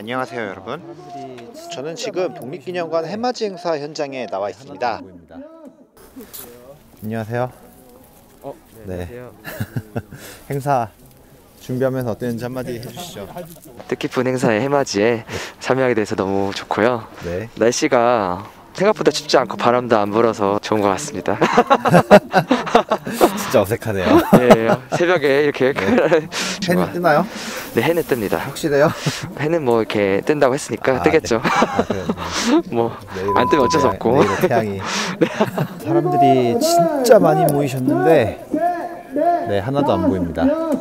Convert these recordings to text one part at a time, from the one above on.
안녕하세요 여러분. 저는 지금 독립기념관 해맞이 행사 현장에 나와 있습니다. 안녕하세요. 네. 행사 준비하면서 어땠는지 한마디 해주시죠. 뜻깊은 행사의 해맞이에 참여하게 돼서 너무 좋고요. 네. 날씨가 생각보다 춥지 않고 바람도 안 불어서 좋은 것 같습니다. 진짜 어색하네요. 네, 새벽에 이렇게 해는 뜨나요? 네, 해는 뜹니다. 확실해요? 해는 뭐 이렇게 뜬다고 했으니까 뜨겠죠. 네. 뭐 안 뜨면 어쩔 수 없고. 태양이. 사람들이 진짜 많이 모이셨는데 네, 하나도 안 보입니다.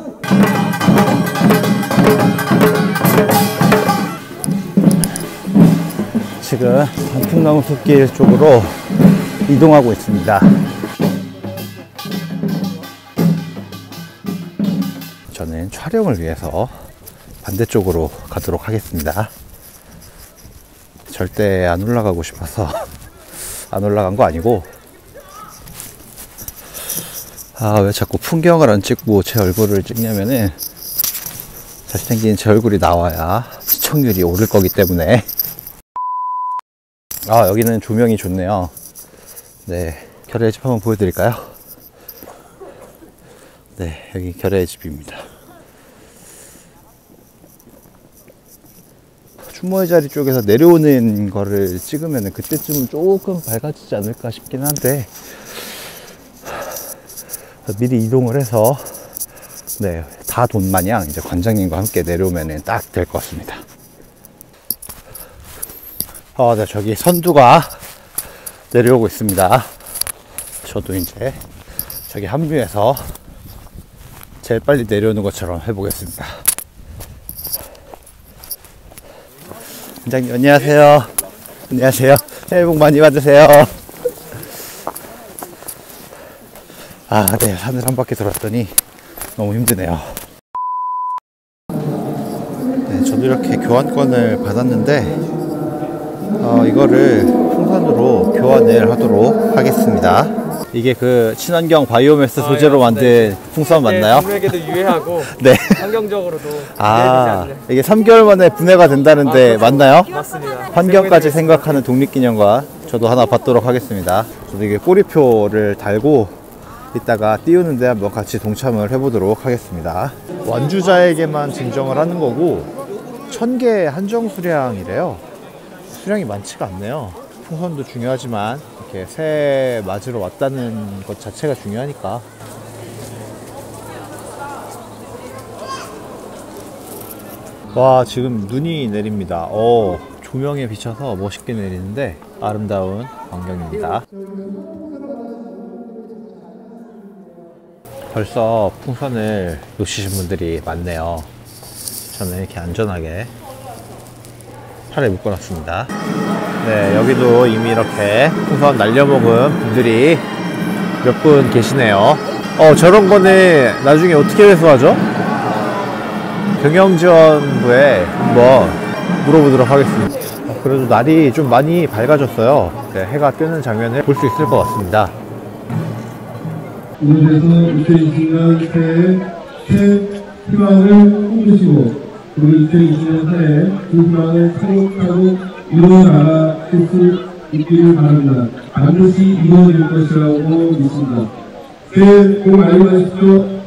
지금 단풍나무 숲길 쪽으로 이동하고 있습니다. 저는 촬영을 위해서 반대쪽으로 가도록 하겠습니다. 절대 안 올라가고 싶어서 안 올라간 거 아니고, 왜 자꾸 풍경을 안 찍고 제 얼굴을 찍냐면은 잘생긴 제 얼굴이 나와야 시청률이 오를 거기 때문에. 여기는 조명이 좋네요. 네, 결의 집 한번 보여드릴까요? 네, 여기 결의 집입니다. 추모의 자리 쪽에서 내려오는 거를 찍으면 그때쯤은 조금 밝아지지 않을까 싶긴 한데, 미리 이동을 해서 네, 다 돈 마냥 이제 관장님과 함께 내려오면 딱 될 것 같습니다. 네, 저기 선두가 내려오고 있습니다. 저도 이제 저기 합류해서 제일 빨리 내려오는 것처럼 해보겠습니다. 관장님 안녕하세요. 안녕하세요. 새해 복 많이 받으세요. 네, 산을 한 바퀴 돌았더니 너무 힘드네요. 네, 저도 이렇게 교환권을 받았는데 이거를 풍선으로 교환을 하도록 하겠습니다. 이게 그 친환경 바이오매스 소재로 만든 네. 풍선 맞나요? 분해에도 유해하고 네. 환경적으로도 이게 3개월 만에 분해가 된다는데 맞나요? 맞습니다. 환경까지 생각하는 독립기념관 저도 하나 받도록 하겠습니다. 저도 이게 꼬리표를 달고 이따가 띄우는데 한번 같이 동참을 해보도록 하겠습니다. 완주자에게만 증정을 하는 거고 1000개 한정 수량이래요. 수량이 많지가 않네요. 풍선도 중요하지만 이렇게 새해 맞으러 왔다는 것 자체가 중요하니까. 와, 지금 눈이 내립니다. 조명에 비춰서 멋있게 내리는데 아름다운 광경입니다. 벌써 풍선을 놓치신 분들이 많네요. 저는 이렇게 안전하게 팔에 묶어놨습니다. 네, 여기도 이미 이렇게 풍선 날려먹은 분들이 몇 분 계시네요. 저런 거는 나중에 어떻게 회수하죠? 경영지원부에 한번 물어보도록 하겠습니다. 그래도 날이 좀 많이 밝아졌어요. 네, 해가 뜨는 장면을 볼 수 있을 것 같습니다. 오늘에서 2020년 새해 희망을 꿈꾸시고 우리 2020년 새해 그 희망을 차곡차곡 이루어나가실 수 있기를 바랍니다. 반드시 이루어질 것이라고 믿습니다. 새해 복 많이 받으십시오.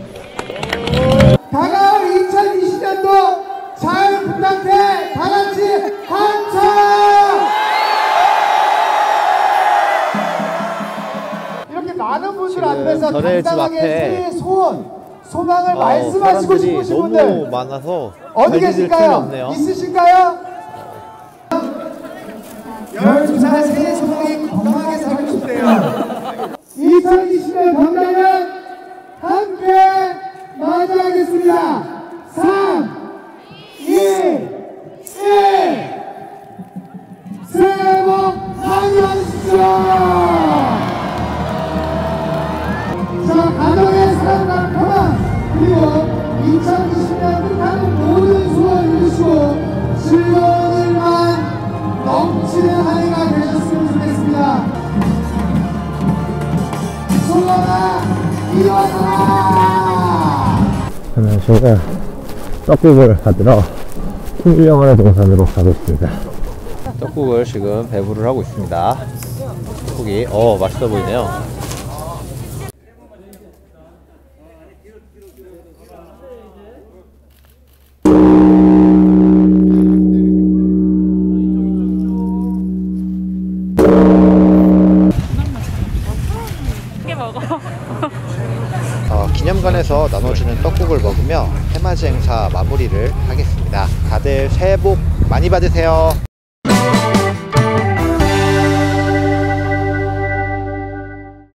다가올 2020년도 잘 부탁해. 다같이 한참. 이렇게 많은 분들 앞에서 당당하게 새해 소망을 말씀하시고 싶으신 분들 너무 많아서 어디 계실까요? 있으실까요? 12살 새해 소망이 건강하게 살고 싶대요. 2020년 건강은 함께 맞이하겠습니다. 3, 2, 1 새해 복 많이 받으십시오. 자, 가정의 사랑과 평안 그리고 2020년 뜻하는 모든 소원을 이루시고 즐거운 일만 넘치는 한 해가 되셨으면 좋겠습니다. 소원아 이루어져라. 저는 지금 떡국을 받으러 훌륭한 동산으로 가겠습니다. 떡국을 지금 배부를 하고 있습니다. 떡국이 맛있어 보이네요. 기념관에서 나눠주는 떡국을 먹으며 해맞이 행사 마무리를 하겠습니다. 다들 새해 복 많이 받으세요.